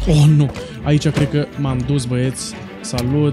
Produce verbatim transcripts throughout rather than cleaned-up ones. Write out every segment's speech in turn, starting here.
Oh, nu! Aici cred că m-am dus, băieți. Salut!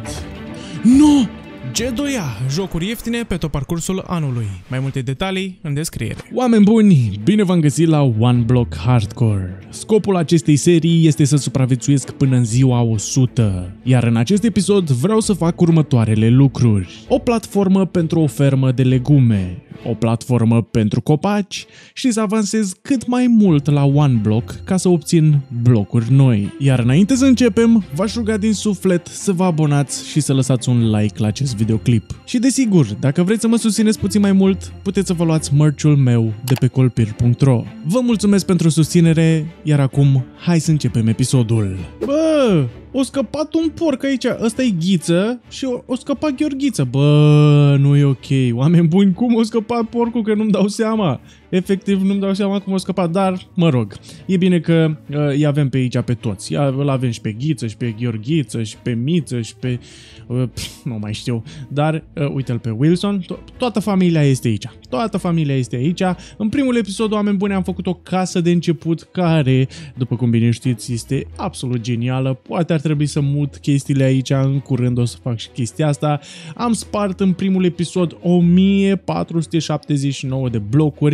Nu! G doi A, jocuri ieftine pe tot parcursul anului. Mai multe detalii în descriere. Oameni buni, bine v-am găsit la One Block Hardcore. Scopul acestei serii este să supraviețuiesc până în ziua o sută. Iar în acest episod vreau să fac următoarele lucruri. O platformă pentru o fermă de legume, o platformă pentru copaci și să avansez cât mai mult la One Block ca să obțin blocuri noi. Iar înainte să începem, v-aș ruga din suflet să vă abonați și să lăsați un like la acest videoclip. Și desigur, dacă vreți să mă susțineți puțin mai mult, puteți să vă luați merch-ul meu de pe colpir punct ro. Vă mulțumesc pentru susținere, iar acum hai să începem episodul. Bă, o scăpat un porc aici, ăsta e Ghiță și o, o scăpat Gheorghiță. Bă, nu e ok, oameni buni, cum o scăpat porcul, că nu-mi dau seama. Efectiv nu-mi dau seama cum o scăpat, dar mă rog, e bine că uh, îi avem pe aici pe toți. Ia, îl avem și pe Ghiță, și pe Gheorghiță, și pe Miță, și pe... Uh, pf, nu mai știu, dar uh, uite-l pe Wilson, to toată familia este aici. Toată familia este aici. În primul episod, oameni buni, am făcut o casă de început care, după cum bine știți, este absolut genială. Poate ar trebui să mut chestiile aici, în curând o să fac și chestia asta. Am spart în primul episod o mie patru sute șaptezeci și nouă de blocuri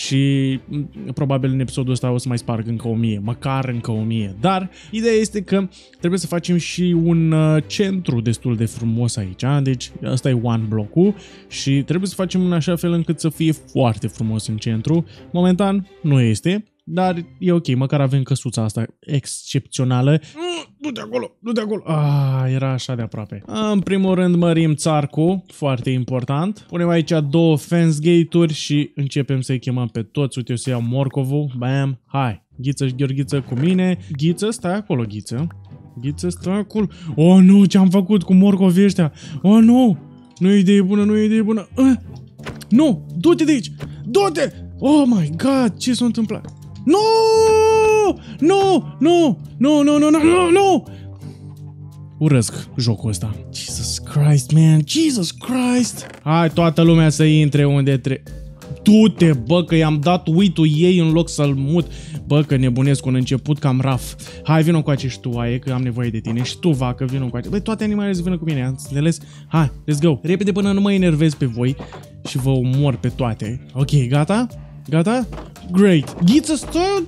și probabil în episodul ăsta o să mai sparg încă o mie, măcar încă o mie. Dar ideea este că trebuie să facem și un uh, centru destul de frumos aici, deci ăsta e One Block-ul și trebuie să facem în așa fel încât să fie foarte frumos în centru. Momentan nu este, dar e ok, măcar avem căsuța asta excepțională. Du de acolo, du de acolo. Ah, era așa de aproape. În primul rând mărim țarcul, foarte important. Punem aici două fence gate-uri și începem să-i chemăm pe toți. Uite, eu să iau morcovul. Bam, hai. Ghiță și Gheorghiță cu mine. Ghiță, stai acolo, Ghiță. Ghiță, stai acolo. Oh, nu, ce-am făcut cu morcovii ăștia? Oh, nu. Nu e idee bună, nu e idee bună. Uh, nu, du-te de aici. Du-te. Oh my god, ce s-a întâmplat? Nu! Nu! Nu! Nu, nu, nu, nu, nu, nu! Urăsc jocul ăsta. Jesus Christ, man! Jesus Christ! Hai, toată lumea să intre unde trebuie. Du-te, bă, că i-am dat uitul ei în loc să-l mut. Bă, că nebunesc un început cam raf. Hai, vină cu acești tu, aie, că am nevoie de tine. Și tu, vacă, vină cu acești. Băi, toate animalele să vină cu mine, ați înțeles? Hai, let's go. Repede până nu mă enervez pe voi și vă omor pe toate. Ok, gata? Gata? Great. Ghiță, stă!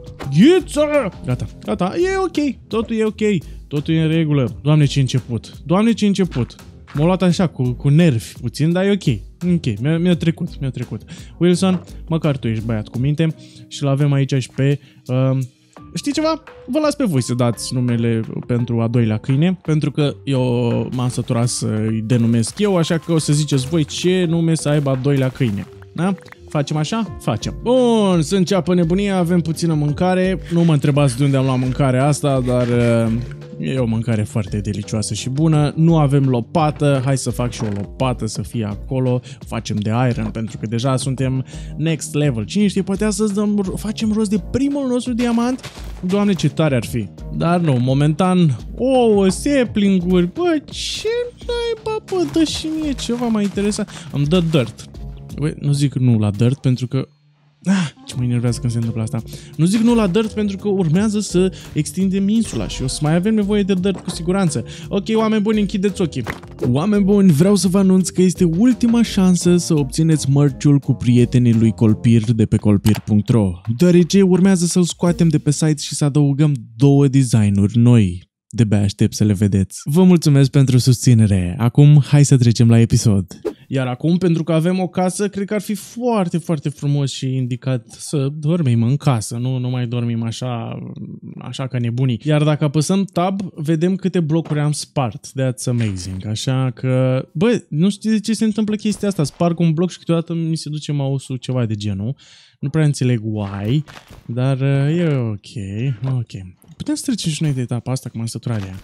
Ghiță! Gata, gata, e ok, totul e ok, totul e în regulă. Doamne, ce început, Doamne, ce început. M-a luat așa, cu, cu nervi puțin, dar e ok. Ok, mi-a mi trecut, mi-a trecut. Wilson, măcar tu ești băiat cu minte și l-avem aici și pe... Uh, știi ceva? Vă las pe voi să dați numele pentru a doilea câine, pentru că eu m-am săturat să-i denumesc eu, așa că o să ziceți voi ce nume să aibă a doilea câine. Da? Facem așa? Facem. Bun, să înceapă nebunia, avem puțină mâncare. Nu mă întrebați de unde am luat mâncarea asta, dar uh, e o mâncare foarte delicioasă și bună. Nu avem lopată, hai să fac și o lopată să fie acolo. Facem de iron, pentru că deja suntem next level. Cine știe, poate să dăm, facem rost de primul nostru diamant? Doamne, ce tare ar fi. Dar nu, momentan, ouă, sapling-uri, bă, ce naiba, bă, dă și mie ceva mai interesant. Îmi dă dirt. Băi, nu zic nu la dirt pentru că... Ah, ce mă enervează când se întâmplă asta. Nu zic nu la dirt pentru că urmează să extindem insula și o să mai avem nevoie de dirt cu siguranță. Ok, oameni buni, închideți ochii. Oameni buni, vreau să vă anunț că este ultima șansă să obțineți merch-ul cu prietenii lui Colpir de pe colpir punct ro, deoarece urmează să-l scoatem de pe site și să adăugăm două designuri noi. De-abia aștept să le vedeți. Vă mulțumesc pentru susținere. Acum, hai să trecem la episod. Iar acum, pentru că avem o casă, cred că ar fi foarte, foarte frumos și indicat să dormim în casă, nu, nu mai dormim așa, așa ca nebunii. Iar dacă apăsăm tab, vedem câte blocuri am spart. That's amazing. Așa că, bă, nu știu de ce se întâmplă chestia asta. Sparg un bloc și câteodată mi se duce mouse-ul, ceva de genul. Nu prea înțeleg why, dar uh, e ok, ok. Putem să trecem și noi de etapa asta, că m-am săturat de ea.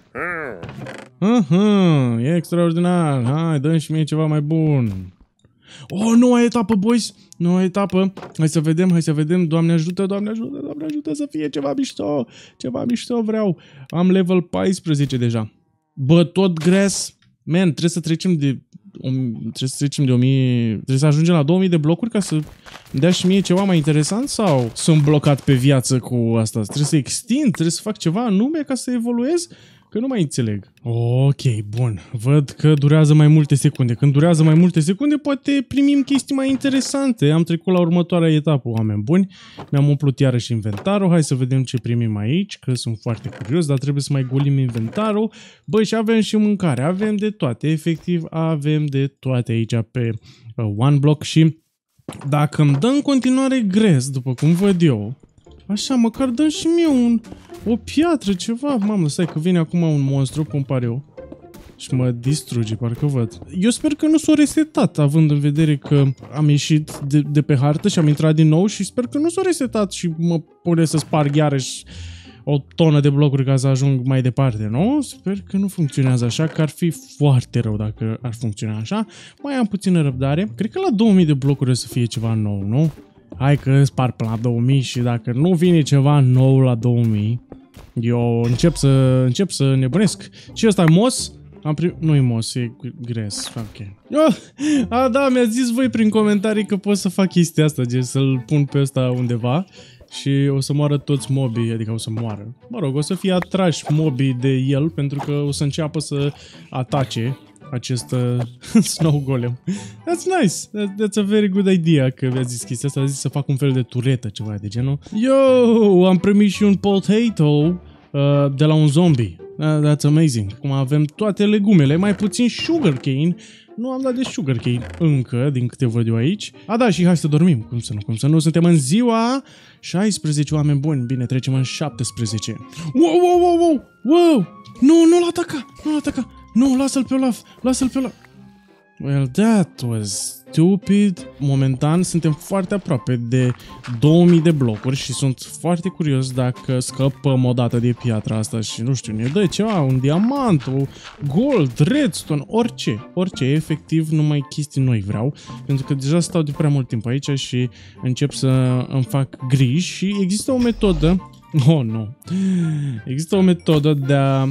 Aha, e extraordinar. Hai, dă-mi și mie ceva mai bun. Oh, noua etapă, boys! Noua etapă. Hai să vedem, hai să vedem. Doamne ajută, Doamne ajută, Doamne ajută să fie ceva mișto. Ceva mișto vreau. Am level paisprezece deja. Bă, tot gres. Man, trebuie să trecem de trebuie să trecem de o mie, trebuie să ajungem la două mii de blocuri ca să îmi dea și mie ceva mai interesant sau sunt blocat pe viață cu asta? Trebuie să extind, trebuie să fac ceva anume ca să evoluez? Că nu mai înțeleg. Ok, bun. Văd că durează mai multe secunde. Când durează mai multe secunde, poate primim chestii mai interesante. Am trecut la următoarea etapă, oameni buni. Mi-am umplut iarăși inventarul. Hai să vedem ce primim aici, că sunt foarte curios, dar trebuie să mai golim inventarul. Băi, și avem și mâncare. Avem de toate. Efectiv, avem de toate aici pe uh, OneBlock și dacă îmi dă în continuare grez, după cum văd eu, așa, măcar dăm și mie un, o piatră, ceva. Mamă, stai că vine acum un monstru, cum pare eu, și mă distruge, parcă văd. Eu sper că nu s-o resetat, având în vedere că am ieșit de, de pe hartă și am intrat din nou și sper că nu s-o resetat și mă pune să sparg iarăși o tonă de blocuri ca să ajung mai departe, nu? Sper că nu funcționează așa, că ar fi foarte rău dacă ar funcționa așa. Mai am puțină răbdare. Cred că la două mii de blocuri o să fie ceva nou, nu? Hai că spar până la două mii și dacă nu vine ceva nou la două mii, eu încep să, încep să nebunesc. Și ăsta e Moss? Am prim... Nu-i Moss, e Gres. Ok. Oh, a, da, mi-a zis voi prin comentarii că pot să fac chestia asta, gen să-l pun pe ăsta undeva și o să moară toți mobii, adică o să moară. Mă rog, o să fie atrași mobii de el pentru că o să înceapă să atace acest uh, snow golem. That's nice. That, that's a very good idea că mi-a zis chestia asta. A zis să fac un fel de turetă, ceva de genul. Yo, am primit și un potato uh, de la un zombie. Uh, that's amazing. Acum avem toate legumele, mai puțin sugarcane. Nu am dat de sugarcane încă, din câte văd eu aici. A, da, și hai să dormim. Cum să nu, cum să nu. Suntem în ziua șaisprezece, oameni buni. Bine, trecem în șaptesprezece. Wow, wow, wow, wow, wow. Nu, nu-l ataca, nu-l ataca. Nu, lasă-l pe Olaf, lasă-l pe Olaf. Well, that was stupid. Momentan suntem foarte aproape de două mii de blocuri și sunt foarte curios dacă scăpăm o dată de piatra asta și nu știu, ne dă ceva, un diamant, o gold, redstone, orice, orice, efectiv numai chestii noi vreau, pentru că deja stau de prea mult timp aici și încep să îmi fac griji și există o metodă, oh nu, există o metodă de a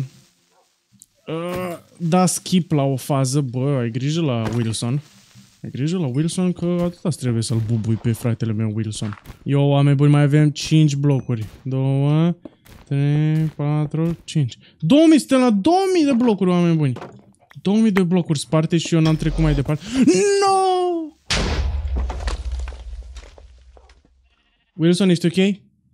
Uh, da skip la o fază. Bă, ai grijă la Wilson. Ai grijă la Wilson că atâta trebuie să-l bubui pe fratele meu Wilson. Eu, oameni buni, mai avem cinci blocuri. doi, trei, patru, cinci. două mii, suntem la două mii de blocuri, oameni buni. două mii de blocuri sparte și eu n-am trecut mai departe. No! Wilson, ești ok?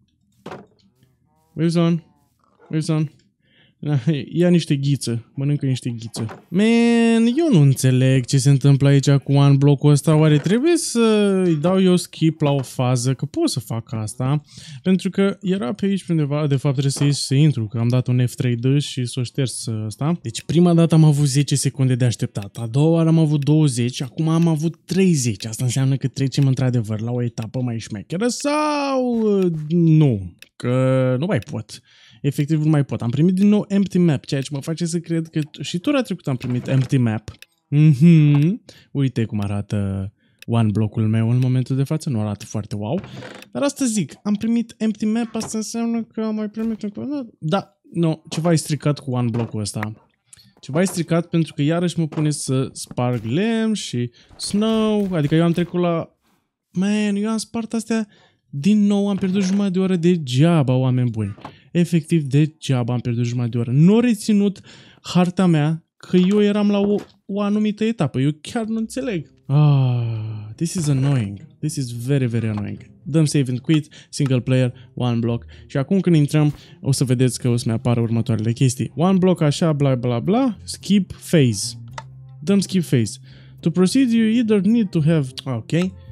Wilson? Wilson? Ia niște ghiță, mănâncă niște ghiță. Man, eu nu înțeleg ce se întâmplă aici cu OneBlock-ul ăsta. Oare trebuie să îi dau eu skip la o fază? Că pot să fac asta. Pentru că era pe aici undeva, de fapt trebuie să ieși să intru, că am dat un F trei D și s-o șters ăsta. Deci prima dată am avut zece secunde de așteptat, a doua oară am avut douăzeci, acum am avut treizeci. Asta înseamnă că trecem într-adevăr la o etapă mai șmecheră sau nu? Că nu mai pot. Efectiv nu mai pot. Am primit din nou empty map, ceea ce mă face să cred că și tura trecută am primit empty map. Mhm. Uite cum arată OneBlock-ul meu în momentul de față. Nu arată foarte wow. Dar asta zic, am primit empty map, asta înseamnă că am mai primit încă. Da, nu, ceva e stricat cu OneBlock-ul ăsta. Ceva e stricat pentru că iarăși mă pune să sparg lemn și snow. Adică eu am trecut la... Man, eu am spart astea din nou, am pierdut jumătate de oră degeaba, oameni buni. Efectiv degeaba am pierdut jumătate de oră. Nu a reținut harta mea că eu eram la o, o anumită etapă. Eu chiar nu înțeleg. Ah, this is annoying. This is very, very annoying. Dăm save and quit, single player, OneBlock. Și acum când intrăm, o să vedeți că o să-mi apară următoarele chestii. OneBlock așa, bla bla bla, skip phase. Dăm skip phase. To proceed, you either need to have... Ok.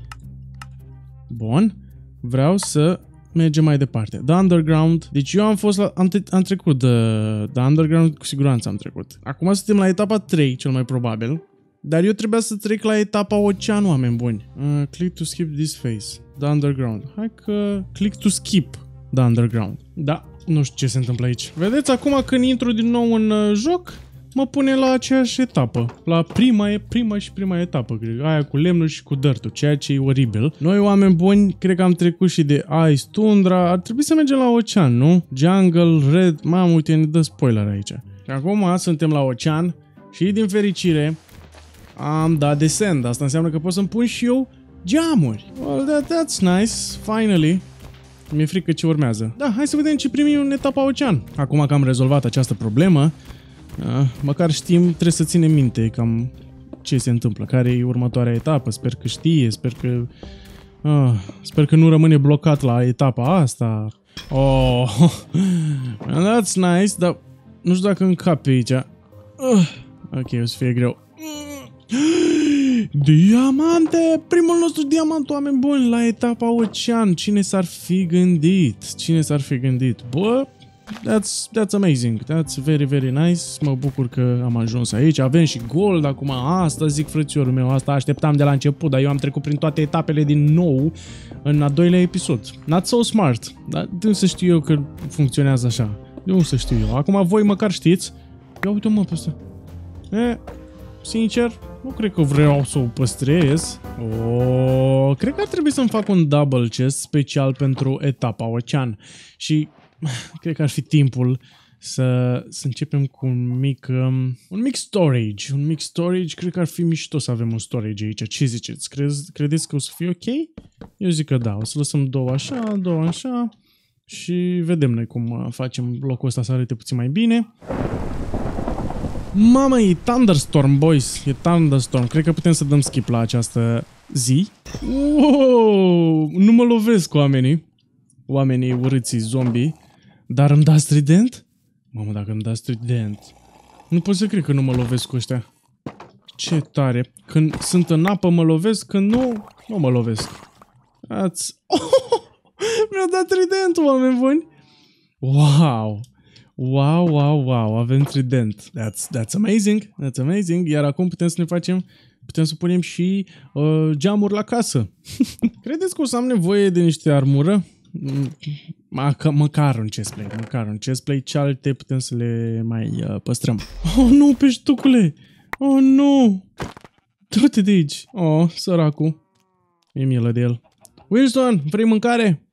Bun. Vreau să mergem mai departe. The Underground. Deci eu am fost la... Am, te, am trecut de... The Underground, cu siguranță am trecut. Acum suntem la etapa trei, cel mai probabil. Dar eu trebuia să trec la etapa ocean, oameni buni. Uh, click to skip this phase. The Underground. Hai că... Click to skip The Underground. Da, nu știu ce se întâmplă aici. Vedeți, acum când intru din nou în uh, joc, mă pune la aceeași etapă. La prima, prima și prima etapă, cred. Aia cu lemnul și cu dărtul, ceea ce e oribil. Noi, oameni buni, cred că am trecut și de Ice, Tundra. Ar trebui să mergem la ocean, nu? Jungle, Red, mamă, uite, ne dă spoiler aici. Și acum suntem la ocean și, din fericire, am dat descend. Asta înseamnă că pot să-mi pun și eu geamuri. Well, that, that's nice. Finally. Mi-e frică ce urmează. Da, hai să vedem ce primim în etapa ocean. Acum că am rezolvat această problemă, măcar știm, trebuie să ținem minte cam ce se întâmplă, care e următoarea etapă. Sper că știe, sper că... Ah, sper că nu rămâne blocat la etapa asta. Oh, that's nice, dar nu știu dacă încap pe aici. Uh, ok, o să fie greu. Diamante! Primul nostru diamant, oameni buni, la etapa ocean. Cine s-ar fi gândit? Cine s-ar fi gândit? Bă, that's, that's amazing. That's very, very nice. Mă bucur că am ajuns aici. Avem și gold acum. Asta zic, frățiorul meu. Asta așteptam de la început, dar eu am trecut prin toate etapele din nou în a doilea episod. Not so smart. Dar de unde să știu eu că funcționează așa? De unde să știu eu? Acum voi măcar știți. Ia uite-mă pe ăsta. E, sincer, nu cred că vreau să o păstrez. Oh, cred că ar trebui să-mi fac un double chest special pentru etapa ocean. Și cred că ar fi timpul să, să începem cu un mic, um, un mic storage. Un mic storage, cred că ar fi mișto să avem un storage aici. Ce ziceți? Crezi, credeți că o să fie ok? Eu zic că da. O să lăsăm două așa, două așa. Și vedem noi cum facem locul ăsta să arate puțin mai bine. Mamă, e Thunderstorm, boys. E Thunderstorm. Cred că putem să dăm skip la această zi. Wow! Nu mă lovesc oamenii. Oamenii urâții zombie. Dar îmi dați trident? Mamă, dacă îmi dați trident. Nu pot să cred că nu mă lovesc cu ăștia. Ce tare. Când sunt în apă mă lovesc, când nu, nu mă lovesc. Ați... Oh! Mi-a dat trident, oameni buni. Wow! Wow, wow, wow, avem trident. That's, that's amazing, that's amazing. Iar acum putem să ne facem, putem să punem și uh, geamuri la casă. Credeți că o să am nevoie de niște armură? Mă, măcar un chestplate, măcar un chestplate. Ce alte putem să le mai uh, păstrăm? Oh, nu, peștucule! Oh, nu! Du-te de aici! Oh, săracul. E milă de el. Wilson, vrei mâncare?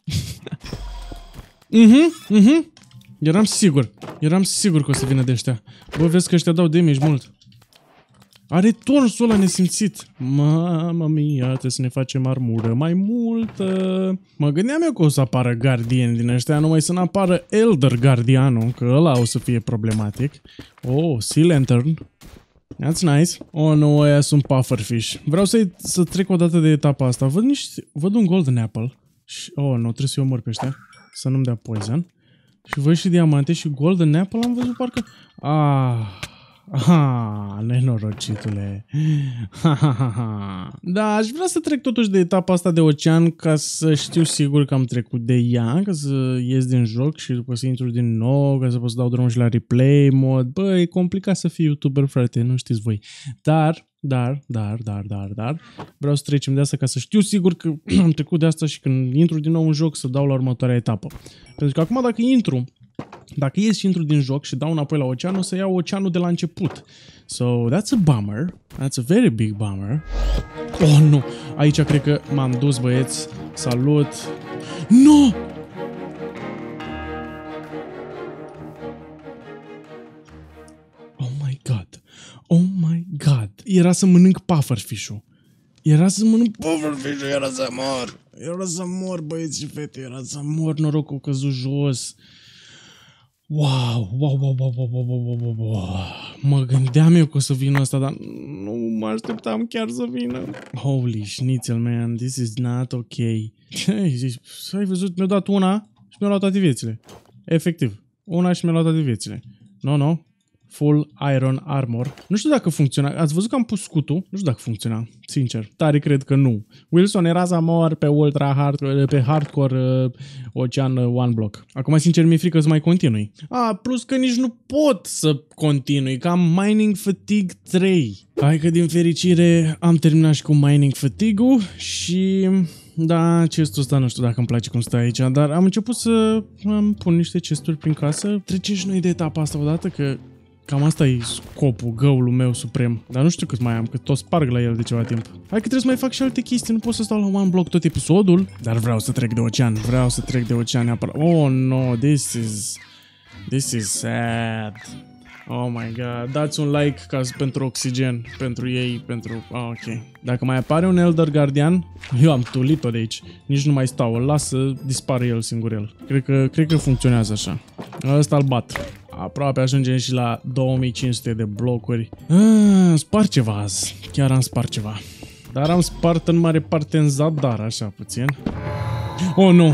Mhm, mhm. Eram sigur, eram sigur că o să vină de ăștia. Bă, vezi că ăștia dau damage mult. Are torsul ăla nesimțit. Mamma mia, trebuie să ne facem armură mai multă. Mă gândeam eu că o să apară Guardian din ăștia, numai să n-apară Elder Guardianul, că ăla o să fie problematic. Oh, Sea Lantern. That's nice. Oh, nu, ăia sunt pufferfish. Vreau să, să trec o dată de etapa asta. Văd niște, văd un golden apple. Și, oh, nu, trebuie să-i omor pe ăștia. Să nu-mi dea poison. Și văd și diamante și golden apple am văzut parcă... Ah, ah, nenorocitule. Ha, ha, ha, ha. Da, aș vrea să trec totuși de etapa asta de ocean ca să știu sigur că am trecut de ea, ca să ies din joc și după să intru din nou, ca să pot să dau drumul și la replay mod. Bă, e complicat să fii YouTuber, frate, nu știți voi. Dar... Dar, dar, dar, dar, dar, vreau să trecem de asta ca să știu sigur că am trecut de asta și când intru din nou în joc să dau la următoarea etapă. Pentru că acum dacă intru, dacă ies și intru din joc și dau înapoi la ocean, o să iau oceanul de la început. So, that's a bummer. That's a very big bummer. Oh, nu! Aici cred că m-am dus, băieți. Salut! Nu! Oh my god! Oh my god! Era să mănânc pufferfish-ul. Era să mănânc pufferfish-ul, era să mor. Era să mor, băieți și fete, era să mor, norocul a căzut jos. Wow, wow, wow, wow, wow, wow, wow, wow. Mă gândeam eu că o să vină ăsta, dar nu mă așteptam chiar să vină. Holy schnitzel, man, this is not ok. Ai văzut, mi-a dat una și mi-a luat toate viețile. Efectiv, una și mi-a luat toate viețile. No, no. Full Iron Armor. Nu știu dacă funcționa. Ați văzut că am pus scutul? Nu știu dacă funcționa. Sincer. Tare cred că nu. Wilson era să mor pe ultra hardcore, pe hardcore uh, ocean uh, one block. Acum, sincer, mi-e frică să mai continui. Ah, plus că nici nu pot să continui, că am Mining Fatigue trei. Hai că din fericire am terminat și cu Mining Fatigue-ul și... Da, chestul ăsta nu știu dacă îmi place cum stă aici, dar am început să îmi pun niște chesturi prin casă. Trecem și noi de etapa asta odată, că cam asta e scopul, goal-ul meu suprem. Dar nu știu cât mai am, că tot sparg la el de ceva timp. Hai că trebuie să mai fac și alte chestii, nu pot să stau la one block tot episodul. Dar vreau să trec de ocean, vreau să trec de ocean neapărat. Oh no, this is... This is sad. Oh my god, dați un like ca pentru oxigen, pentru ei, pentru... Ah, ok. Dacă mai apare un Elder Guardian, eu am tulit-o de aici. Nici nu mai stau, îl las să dispare el singur el. Cred că, cred că funcționează așa. Ăsta îl bat. Aproape ajungem și la două mii cinci sute de blocuri. Ah, spar ceva azi. Chiar am spart ceva. Dar am spart în mare parte în zadar, așa puțin. Oh, nu!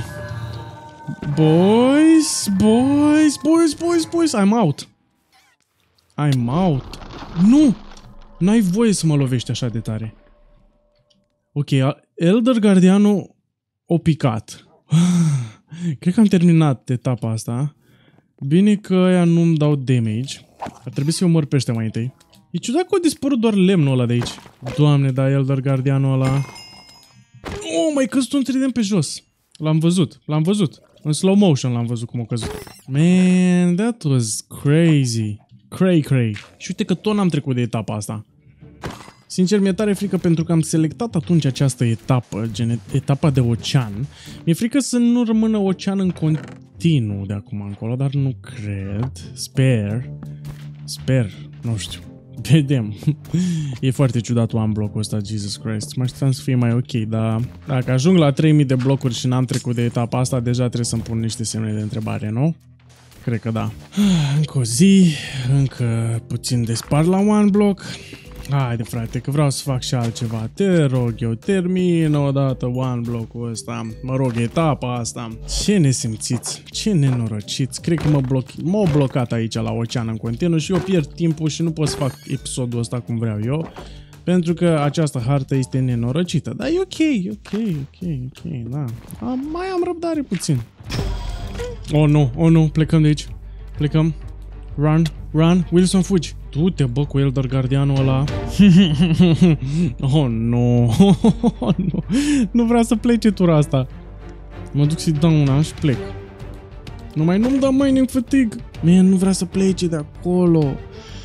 Boys, boys, boys, boys, boys, I'm out. I'm out. Nu! N-ai voie să mă lovești așa de tare. Ok, Elder Guardianul o picat. Cred că am terminat etapa asta. Bine că ăia nu-mi dau damage. Ar trebui să-i omor pe ăștia mai întâi. E ciudat că a dispărut doar lemnul ăla de aici. Doamne, da, Elder Guardianul ăla. Oh, mai căzut un trident pe jos. L-am văzut, l-am văzut. În slow motion l-am văzut cum a căzut. Man, that was crazy. Cray, cray. Și uite că tot n-am trecut de etapa asta. Sincer, mi-e tare frică pentru că am selectat atunci această etapă, gen etapa de ocean. Mi-e frică să nu rămână ocean în continuu de acum încolo, dar nu cred. Sper. Sper. Nu știu. Vedem. E foarte ciudat one block-ul ăsta, Jesus Christ. Mă așteptam să fie mai ok, dar dacă ajung la trei mii de blocuri și n-am trecut de etapa asta, deja trebuie să-mi pun niște semne de întrebare, nu? Cred că da. Încă o zi, încă puțin de spart la one block. Haide, frate, că vreau să fac și altceva. Te rog eu, termin odată one block-ul ăsta. Mă rog, etapa asta. Ce nesimțiți, ce nenorociți. Cred că mă bloc... m-au blocat aici la ocean în continuu și eu pierd timpul și nu pot să fac episodul ăsta cum vreau eu. Pentru că această hartă este nenorocită. Dar e ok, ok, ok, ok, da. Am, mai am răbdare puțin. Oh, nu, oh, nu, plecăm de aici. Plecăm. Run, run, Wilson, fugi. Du-te, bă, cu Elder Guardianul ăla. Oh, nu. Oh, nu. Nu vrea să plece tura asta. Mă duc să-i dau una și plec. Numai nu-mi dă mining fatigue. Man, nu vrea să plece de acolo.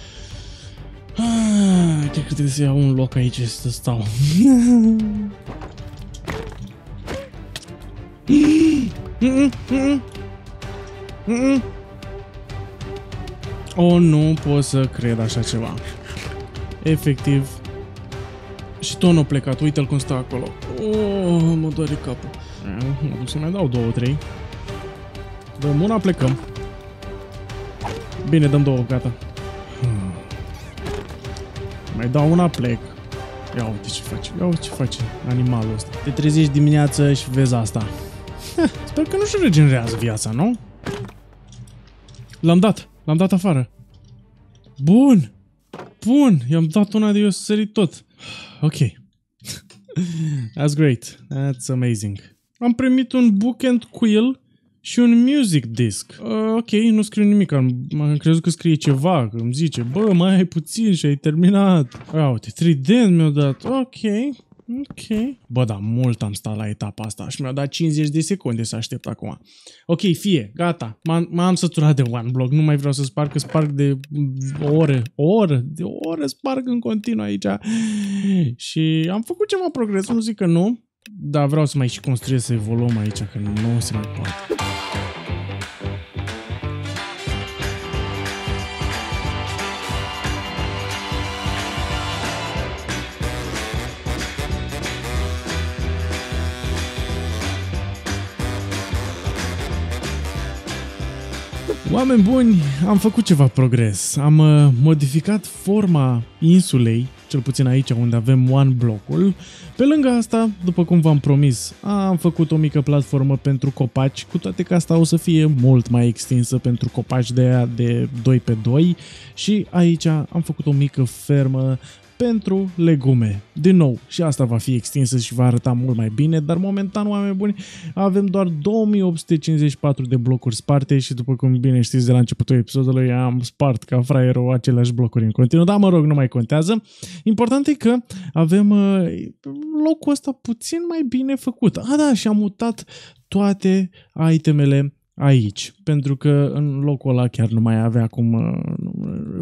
Ah, cred că trebuie să iau un loc aici să stau. Mm-mm, mm-mm. Mm-mm. Oh, nu pot să cred așa ceva. Efectiv. Și tot nu a plecat. Uite-l cum stă acolo. Oh, mă doare capul. Mă duc să mai dau două, trei. Dăm una, plecăm. Bine, dăm două, gata. Hmm. Mai dau una, plec. Ia uite ce face. Ia uite ce face animalul ăsta. Te trezești dimineață și vezi asta. Sper că nu-și regenerează viața, nu? L-am dat. L-am dat afară. Bun. Bun. I-am dat una de eu să sări tot. Ok. That's great. That's amazing. Am primit un book and quill și un music disc. Uh, ok, nu scriu nimic. Am, am crezut că scrie ceva. Că îmi zice, bă, mai ai puțin și ai terminat. Ia uite, trident mi-a dat. Ok. Ok. Bă, da, mult am stat la etapa asta și mi-au dat cincizeci de secunde să aștept acum. Ok, fie, gata. M-am săturat de one block. Nu mai vreau să sparg, că sparg de o oră. O oră. De o oră sparg în continuu aici. Și am făcut ceva progres, nu zic că nu. Dar vreau să mai și construiesc, să evoluăm aici, că nu se mai poate. Oameni buni, am făcut ceva progres. Am uh, modificat forma insulei, cel puțin aici unde avem one block-ul. Pe lângă asta, după cum v-am promis, am făcut o mică platformă pentru copaci, cu toate că asta o să fie mult mai extinsă pentru copaci de aia de doi pe doi. Și aici am făcut o mică fermă pentru legume. Din nou, și asta va fi extinsă și va arăta mult mai bine, dar momentan, oameni buni, avem doar două mii opt sute cincizeci și patru de blocuri sparte și după cum bine știți de la începutul episodului, am spart ca fraierul aceleași blocuri în continuu, dar mă rog, nu mai contează. Important e că avem uh, locul ăsta puțin mai bine făcut. A, da, și am mutat toate itemele aici, pentru că în locul ăla chiar nu mai avea cum,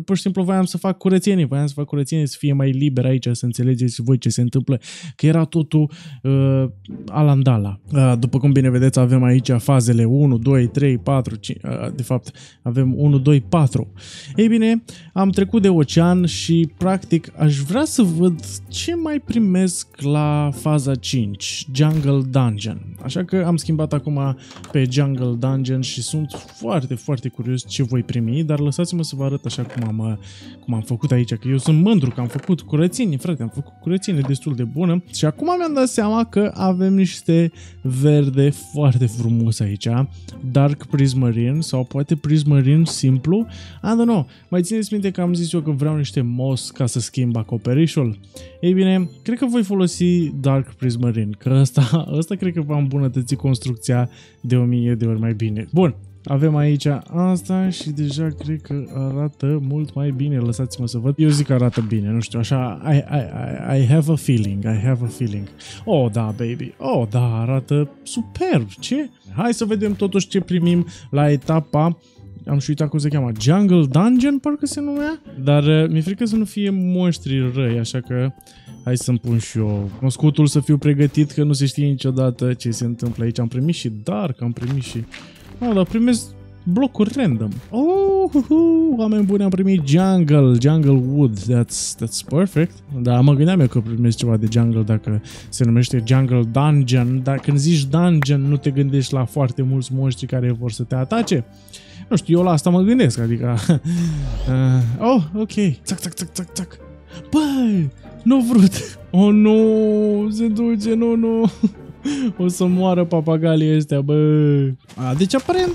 pur și simplu voiam să fac curățenie, voiam să fac curățenie, să fie mai liber aici, să înțelegeți voi ce se întâmplă, că era totul uh, alandala. Uh, după cum bine vedeți, avem aici fazele unu, doi, trei, patru, cinci, uh, de fapt avem unu, doi, patru. Ei bine, am trecut de ocean și practic aș vrea să văd ce mai primesc la faza cinci, Jungle Dungeon. Așa că am schimbat acum pe Jungle Dungeon și sunt foarte, foarte curios ce voi primi, dar lăsați-mă să vă arăt așa cum am, cum am făcut aici, că eu sunt mândru că am făcut curățenie, frate, am făcut curățenie destul de bună și acum mi-am dat seama că avem niște verde foarte frumos aici, Dark Prismarine sau poate Prismarine simplu, I don't know. Mai țineți minte că am zis eu că vreau niște moss ca să schimb acoperișul? Ei bine, cred că voi folosi Dark Prismarine, că ăsta, ăsta cred că va îmbunătăți construcția de o mie de ori mai bine. Bun, avem aici asta și deja cred că arată mult mai bine, lăsați-mă să văd. Eu zic că arată bine, nu știu, așa, I, I, I, I have a feeling, I have a feeling. Oh, da, baby, oh, da, arată superb, ce? Hai să vedem totuși ce primim la etapa. Am și uitat cum se cheamă, Jungle Dungeon, parcă se numea? Dar uh, mi-e frică să nu fie monștri răi, așa că hai să-mi pun și eu cunoscutul să fiu pregătit, că nu se știe niciodată ce se întâmplă aici. Am primit și Dark, am primit și... Oh, dar primesc blocuri random. Oh, hu, hu, oameni buni, am primit Jungle, Jungle Wood, that's, that's perfect. Dar mă gândeam eu că primesc ceva de Jungle dacă se numește Jungle Dungeon, dar când zici Dungeon nu te gândești la foarte mulți monștri care vor să te atace. Nu știu, eu la asta mă gândesc, adică... uh, oh, ok. Țac, țac, țac, țac, țac. Băi, nu vrut. Oh, nu, se duce, nu, nu. O să moară papagalii ăștia, bă. A, deci aparent...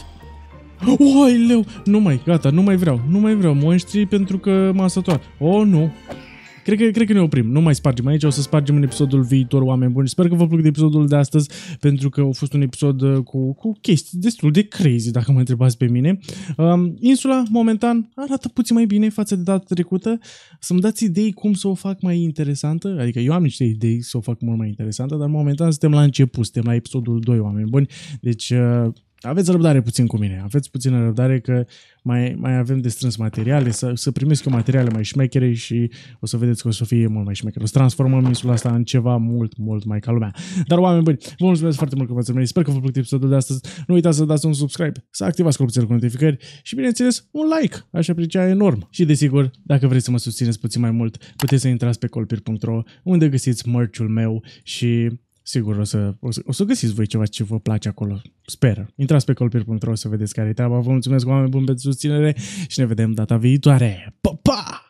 Oi, leu. Nu mai, gata, nu mai vreau. Nu mai vreau monștri pentru că m-a săturat. Oh, nu. Cred că, cred că ne oprim, nu mai spargem aici, o să spargem în episodul viitor, oameni buni. Sper că vă plac de episodul de astăzi, pentru că a fost un episod cu, cu chestii destul de crazy, dacă mă întrebați pe mine. Um, insula, momentan, arată puțin mai bine față de data trecută. Să-mi dați idei cum să o fac mai interesantă, adică eu am niște idei să o fac mult mai interesantă, dar momentan suntem la început, suntem la episodul doi, oameni buni. Deci... Uh, aveți răbdare puțin cu mine, aveți puțină răbdare că mai, mai avem de strâns materiale, să, să primesc eu materiale mai șmechere și o să vedeți că o să fie mult mai șmecher. O să transformăm insula asta în ceva mult, mult mai ca lumea. Dar oameni buni, vă mulțumesc foarte mult că v-ați urmărit, sper că vă plăcut episodul de astăzi. Nu uitați să dați un subscribe, să activați clopoțelul cu notificări și bineînțeles un like, aș aprecia enorm. Și desigur, dacă vreți să mă susțineți puțin mai mult, puteți să intrați pe colpir punct ro unde găsiți merch-ul meu și... Sigur, o să, o, să, o să găsiți voi ceva ce vă place acolo. Sper. Intrați pe colpir punct ro să vedeți care e treaba. Vă mulțumesc, oameni buni, pentru susținere și ne vedem data viitoare. Pa, pa!